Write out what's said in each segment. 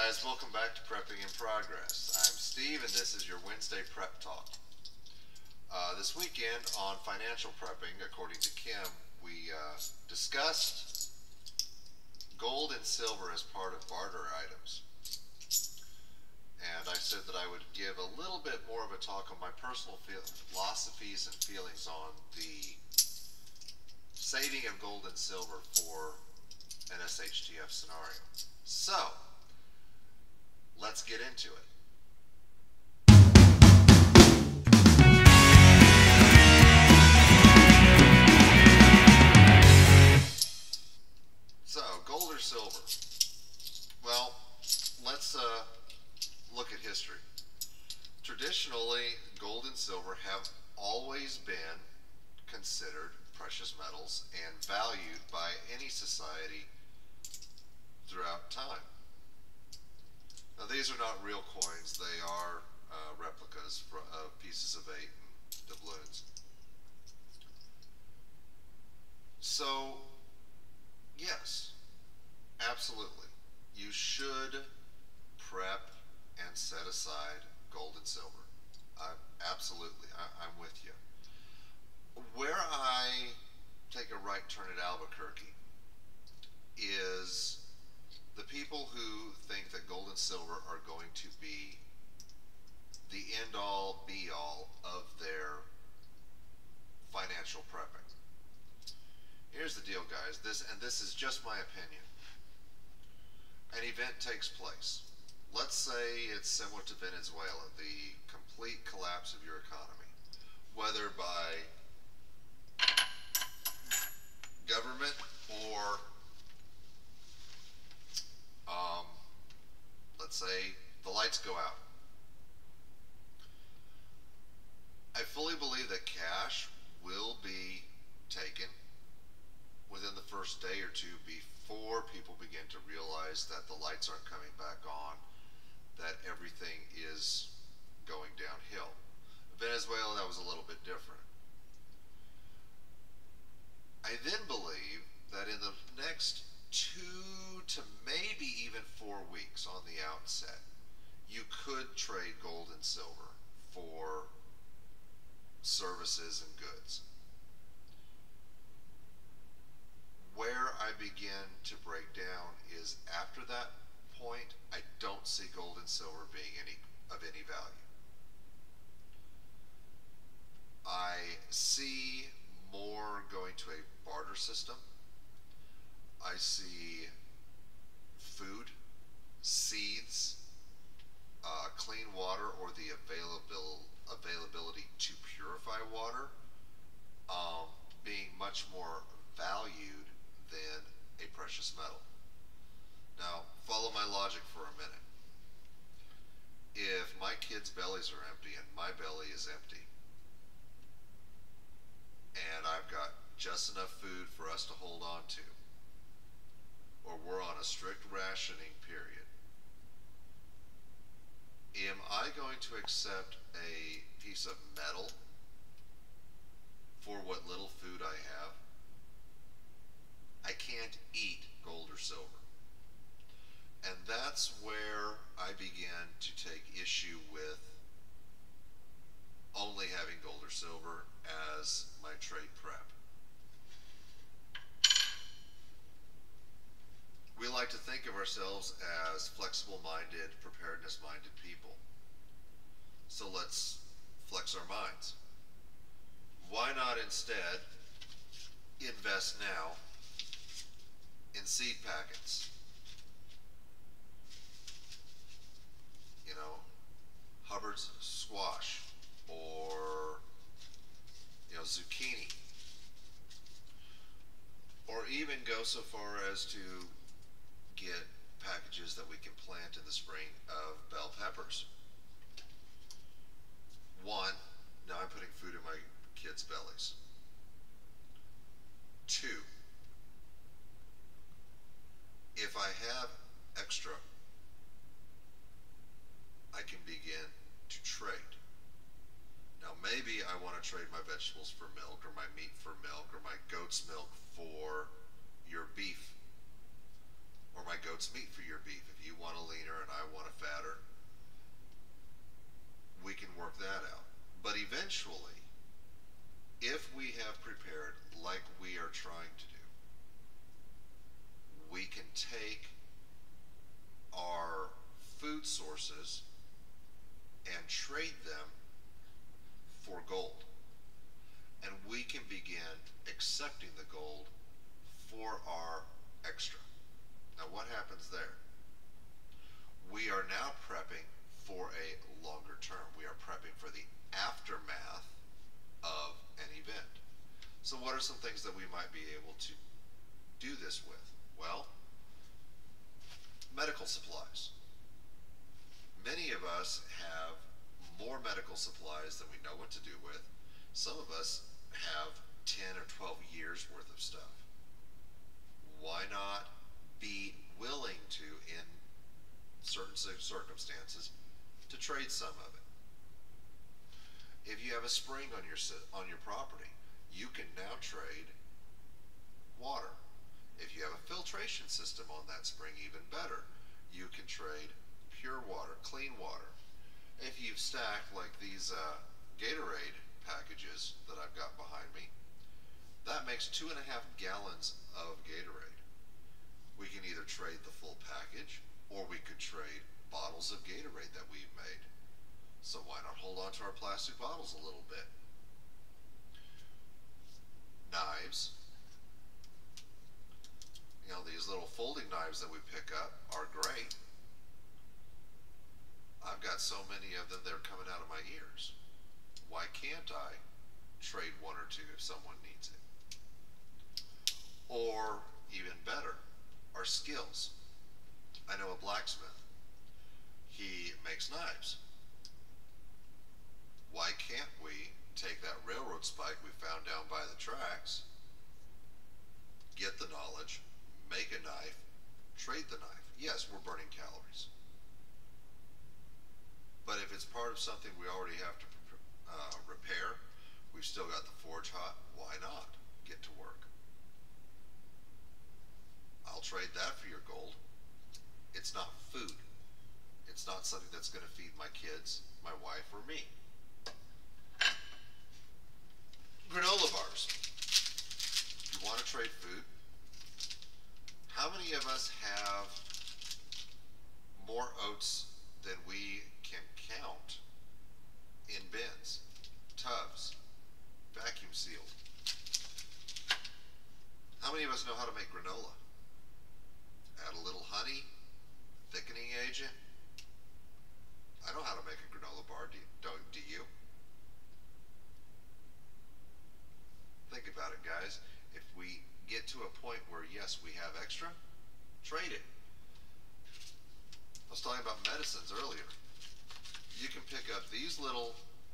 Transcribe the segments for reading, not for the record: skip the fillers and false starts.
guys, welcome back to Prepping in Progress. I'm Steve and this is your Wednesday Prep Talk. This weekend on financial prepping, according to Kim, we discussed gold and silver as part of barter items. And I said that I would give a little bit more of a talk on my personal philosophies and feelings on the saving of gold and silver for an SHTF scenario. So, let's get into it. So, gold or silver? Well, let's look at history. Traditionally, gold and silver have always been considered precious metals and valued by any society throughout time. Now, these are not real coins. They are replicas of pieces of 8 and doubloons. So, yes, absolutely. You should prep and set aside gold and silver. Absolutely, I'm with you. Where I take a right turn at Albuquerque is the people who think that gold and silver are going to be the end-all, be-all of their financial prepping. Here's the deal, guys. This is just my opinion. An event takes place. Let's say it's similar to Venezuela, the complete collapse of your economy, whether by government or let's say the lights go out. I fully believe that cash will be taken within the first day or two before people begin to realize that the lights aren't coming back on, that everything is going downhill. Venezuela, that was a little bit different. I then believe that in the next 2 to maybe even 4 weeks on the outset, you could trade gold and silver for services and goods. Where I begin to break down is after that point, I don't see gold and silver being of any value. I see more going to a barter system. I see food, seeds, clean water, or the availability to purify water being much more valued than a precious metal. Now, follow my logic for a minute. If my kids' bellies are empty and my belly is empty, and I've got just enough food for us to hold on to, or we're on a strict rationing period, am I going to accept a piece of metal for what little food I have? I can't eat gold or silver. And that's where I began to take issue with only having gold or silver as my trade prep. We like to think of ourselves as flexible-minded, preparedness-minded people. So let's flex our minds. Why not instead invest now in seed packets? You know, Hubbard's squash, or zucchini, or even go so far as to get packages that we can plant in the spring of bell peppers. One, now I'm putting food in my kids' bellies. 2, if I have extra, I can begin to trade. Now maybe I want to trade my vegetables for milk, or my meat for milk, or my goat's milk for your beef, or my goat's what's meat for your beef. If you want a leaner and I want a fatter, we can work that out. But eventually, if we have prepared like we are trying to do, we can take our food sources and trade them for gold. And we can begin accepting the gold for our extra. Now, what happens there? We are now prepping for a longer term. We are prepping for the aftermath of an event. So what are some things that we might be able to do this with? Well, medical supplies. Many of us have more medical supplies than we know what to do with. Some of us have 10 or 12 years worth of stuff. Why not be willing to, in certain circumstances, to trade some of it? If you have a spring on your property, you can now trade water. If you have a filtration system on that spring, even better. You can trade pure water, clean water. If you've stacked like these Gatorade packages that I've got behind me, that makes 2.5 gallons of Gatorade. We can either trade the full package, or we could trade bottles of Gatorade that we've made. So why not hold on to our plastic bottles a little bit? Knives. You know, these little folding knives that we pick up are great. I've got so many of them, they're coming out of my ears. Why can't I trade one or two if someone needs it? Or, even better, our skills. I know a blacksmith. He makes knives. Why can't we take that railroad spike we found down by the tracks, get the knowledge, make a knife, trade the knife? Yes, we're burning calories. But if it's part of something we already have to repair, we've still got the forge hot, why not get to work? I'll trade that for your gold. It's not food. It's not something that's going to feed my kids, my wife, or me. Granola bars. You want to trade food? How many of us have more oats than we can count in bins, tubs, vacuum sealed? How many of us know how to make granola? Add a little honey, thickening agent. I know how to make a granola bar. Do you? Think about it, guys. If we get to a point where, yes, we have extra, trade it. I was talking about medicines earlier. You can pick up these little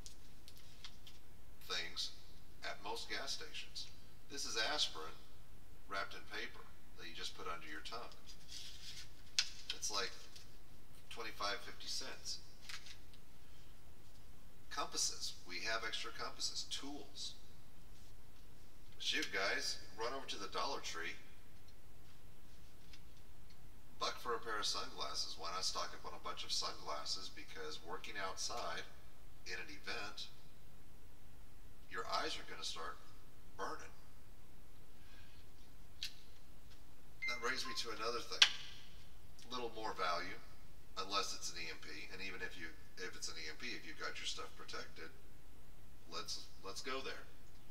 things at most gas stations. This is aspirin wrapped in paper that you just put under your tongue. It's like 25, 50 cents. Compasses. We have extra compasses. Tools. Shoot, guys, run over to the Dollar Tree. $1 for a pair of sunglasses. Why not stock up on a bunch of sunglasses? Because working outside in an event, your eyes are going to start burning. That brings me to another thing. A little more value, unless it's an EMP. And even if it's an EMP, if you've got your stuff protected, let's go there.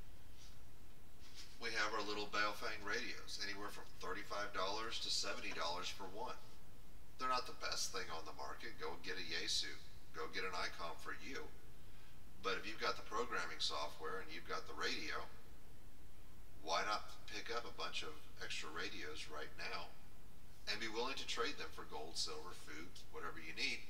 We have our little Baofeng radios, anywhere from $35 to $70 for one. They're not the best thing on the market. Go get a Yaesu. Go get an ICOM for you. But if you've got the programming software and you've got the radio, why not pick up a bunch of extra radios right now and be willing to trade them for gold, silver, food, whatever you need?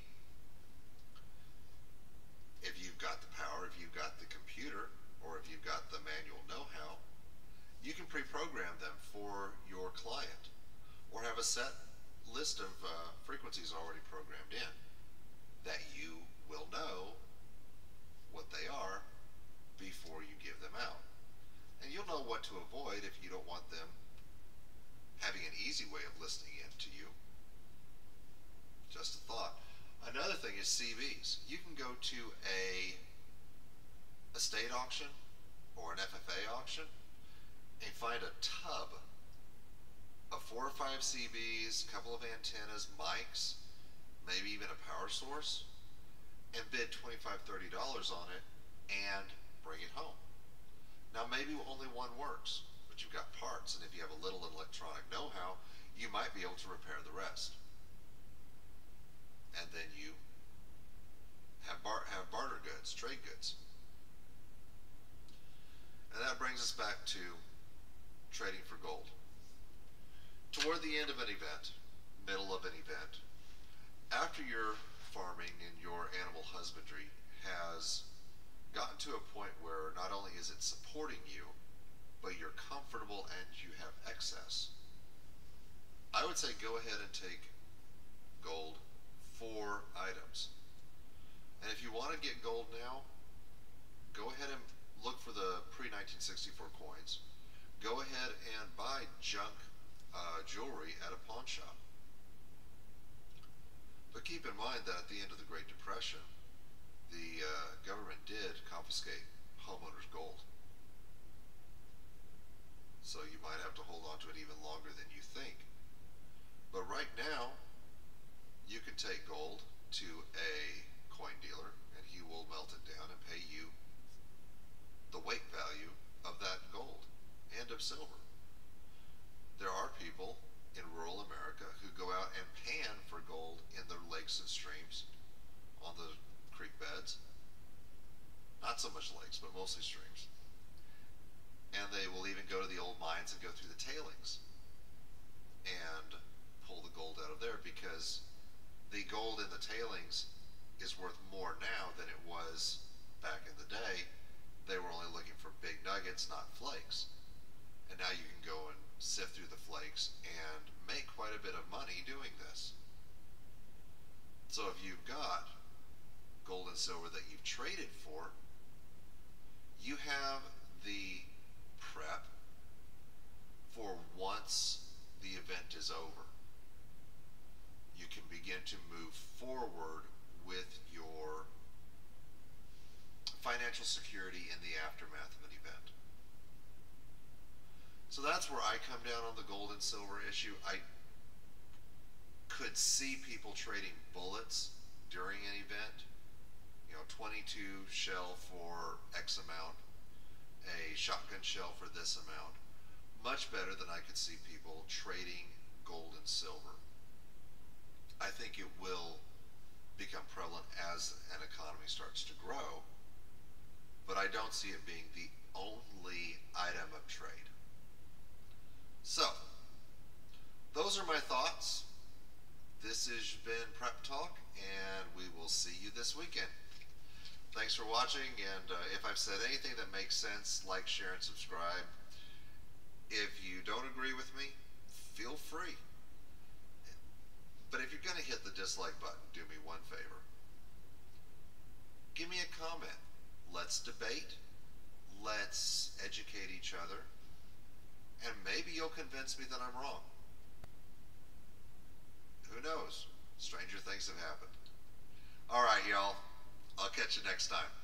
If you've got the power, if you've got the computer, or if you've got the manual know-how, you can pre-program them for your client, or have a set list of frequencies already programmed in that you will know what they are before you give them out. And you'll know what to avoid if you don't want them having an easy way of listening in to you. Just a thought. Another thing is CVs. You can go to a estate auction or an FFA auction and find a tub of 4 or 5 CVs, a couple of antennas, mics, maybe even a power source, and bid $25, $30 on it and bring it home. Now maybe only one works, but you've got parts, and if you have a little electronic know-how, you might be able to repair the rest. And then you have barter goods, trade goods. And that brings us back to trading for gold. Toward the end of an event, middle of an event, after your farming and your animal husbandry has gotten to a point where not only is it supporting you, but you're comfortable and you have excess, I would say go ahead and take gold for items. And if you want to get gold now, go ahead and look for the pre-1964 coins. Go ahead and buy junk jewelry at a pawn shop. But keep in mind that at the end of the Great Depression, the government did confiscate homeowners' gold. So you might have to hold on to it even longer than you think. But right now, you can take gold to a coin dealer and he will melt it down and pay you the weight value of that gold and of silver. There are people in rural America who go out and pan for gold in the lakes and streams, on the creek beds. Not so much lakes, but mostly streams. And they will even go to the old mines and go through the tailings and pull the gold out of there, because the gold in the tailings is worth more now than it was back in the day. They were only looking for big nuggets, not flakes. And now you can go and sift through the flakes and make quite a bit of money doing this. So if you've got gold and silver that you've traded for, you have the prep for once the event is over. You can begin to move forward with your financial security in the aftermath of an event. So that's where I come down on the gold and silver issue. I could see people trading bullets during an event. You know, 22 shell for X amount, a shotgun shell for this amount. Much better than I could see people trading gold and silver. I think it will become prevalent as an economy starts to grow, but I don't see it being the only item of trade. So, those are my thoughts. This has been Prep Talk, and we will see you this weekend. Thanks for watching, and if I've said anything that makes sense, like, share, and subscribe. If you don't agree with me, feel free. But if you're going to hit the dislike button, do me one favor. Give me a comment. Let's debate. Let's educate each other. And maybe you'll convince me that I'm wrong. Who knows? Stranger things have happened. All right, y'all. I'll catch you next time.